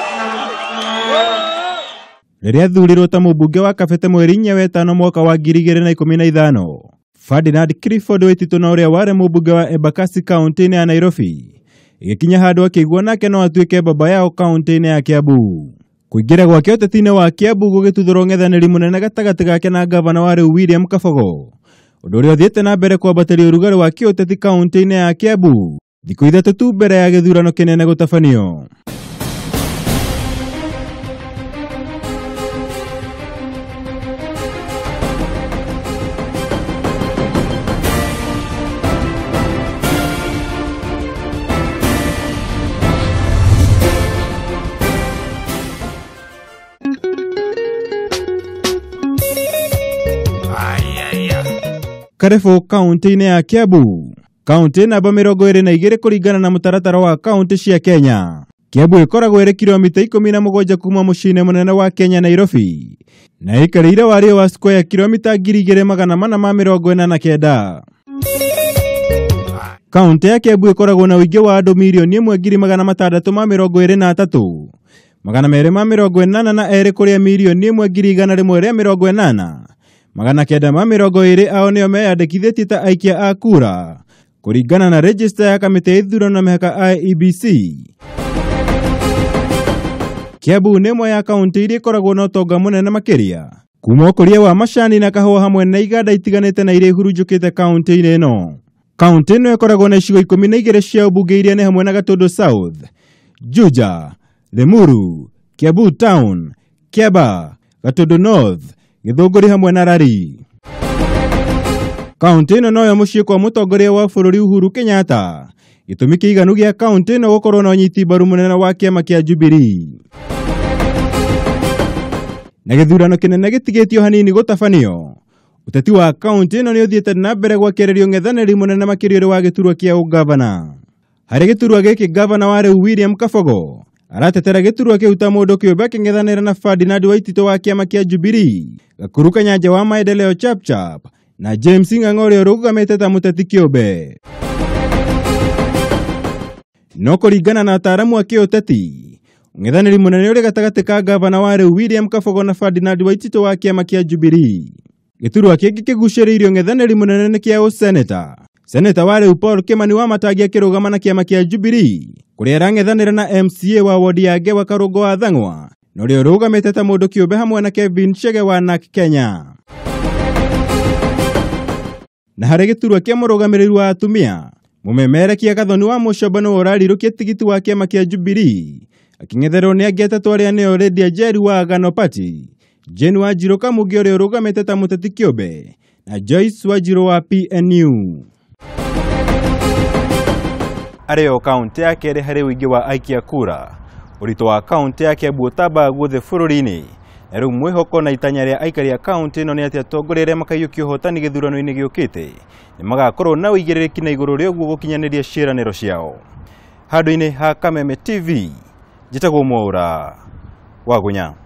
Rĩrĩa thurirwo ta mũmbunge wa Kabete mweri 4 mwaka wa 2015, Ferdinand Clifford Waititu na ũrĩa warĩ mũmbunge wa Embakasi kaunti-inĩ ya Nairobi igĩkinya handũ akĩigua nake no atuĩke baba yao kaunti-inĩ ya Kiambu. Kũingĩra gwake ũteti-inĩ wa Kiambu gũgĩtuthũrwo ng'ethanĩri mũnene gatagatĩ gake na gavana wa rĩu William Kabogo, ũndũ ũrĩa ũthiĩte na mbere kwambatĩria ũrugarĩ wa kĩũteti kaunti-inĩ ya Kiambu thikũ ithatũ tu mbere ya gĩthurano kĩnene gũtabanio. Karebo kaunti-inĩ ya Kiambu, kaunti namba 22 kũringana na mũtaratara wa kaunti cia Kenya. Kiambu ĩkoragwo ĩrĩ kilomita 17 kuma mũciĩ-inĩ mũnene wa Kenya Nairobi, na ĩikarĩire wariĩ wa square kilomita 2,249. Kaunti ya Kiambu ĩkoragwo na ũingĩ wa andũ milioni 1,623,282 kũrĩa milioni 1,180,900 920 ao nĩo meyandĩkithĩtie ta aikia a kura kũringana na register ya kamĩtĩ ya ithurano na mĩhaka IEBC. Kiambu nĩ ĩmwe ya kaunti iria ikoragwo na ũtonga mũnene makĩria kuma ũkũria wa macani na kahũa hamwe na iganda itiganĩte na iria ihurunjũkĩte kaunti-inĩ ĩno. Kaunti ĩno ĩkoragwo na icigo 12 cia ũmbunge iria nĩ hamwe na Gatundu South, Juja, Limuru, Kiambu Town, Kiaba, Gatundu North, Gĩthũngũri hamwe na Rari. Kaunti ĩno noyo mũciĩ kwa mũtongoria wa bũrũri Uhuru Kenyatta, gĩtũmi kĩiganu gĩa kaunti ĩno gũkorwo na ũnyiti mbaru mũnene wa kĩama kĩa Jubilee. Na gĩthurano kĩnene gĩtigĩtio hanini gũtabanio, ũteti wa kaunti ĩno nĩ ũthiĩte na mbere gwakĩrĩrio ng'ethanĩri mũnene makĩria wa gĩturwa kĩa ũgavana. Harĩ gĩturwa gĩkĩ gavana wa rĩu William Kabogo aratetera gĩturwa kĩu ta mũndũ kĩũmbe akĩng'ethanĩra na Ferdinand Waititu wa kĩama kĩa Jubilee, Gakuru Kanyanja wa Maendeleo Chapchap na James Ng'ang'a ũrĩa ũrũgamĩte ta mũteti kĩũmbe. No kũringana na ataaramu a kĩũteti, ng'ethanĩri mũnene ũrĩ gatagatĩ ka gavana wa rĩu William Kabogo na Ferdinand Waititu wa kĩama kĩa Jubilee. Gĩturwa kĩngĩ kĩgucĩrĩirio ng'ethanĩri mũnene nĩ kĩa ũseneta. Seneta wa rĩu Paul Kimani wa Matangi akĩrũgama na kĩama kĩa Jubilee, kũrĩa arang'ethanĩra na MCA wa wodi ya Ngewa Karũngũ wa Thang'wa, na ũrĩa ũrũgamĩte ta mũndũ kĩũmbe hamwe na Kevin Chege wa NARC Kenya. Na harĩ gĩturwa kĩa mũrũgamĩrĩri wa atumia, mũmemerekia Gathoni wa Mũcomba nĩwe ũrarirũkia tigiti wa kĩama kĩa Jubilee, akĩng'etherwo nĩ angĩ atatũ arĩa nĩo Lydia Njeri wa Agano Party, Jane Wanjiru Kamuge ũrĩa ũrũgamĩte ta mũteti kĩũmbe, na Joyce Wanjiru wa PNU. Arĩo kaunti ya kerĩ harĩ ũingĩ wa aikia kura, ũritũ wa kaunti ya Kiambu ũtambaga guothe bũrũri-inĩ, na rĩu mwĩhoko na itanya rĩa aikari a kaunti ĩno nĩ atĩ atongoria arĩa makaiyũkia ũhotani gĩthurano-inĩ gĩũkĩte nĩ magakorwo na ũigĩrĩrĩki na igũrũ rĩa ũguo gũkinyanĩria ciĩranĩro ciao. Handũ-inĩ ha Kameme TV, njĩtagwo Mwaũra wa Gunya.